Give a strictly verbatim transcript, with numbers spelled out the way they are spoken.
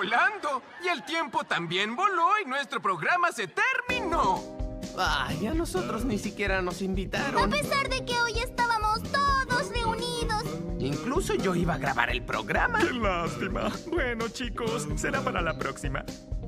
volando. Y el tiempo también voló y nuestro programa se terminó. Ay, a nosotros ni siquiera nos A invitaron. pesar de que hoy estábamos todos reunidos. Incluso yo iba a grabar el programa. ¡Qué lástima! Bueno, chicos, será para la próxima.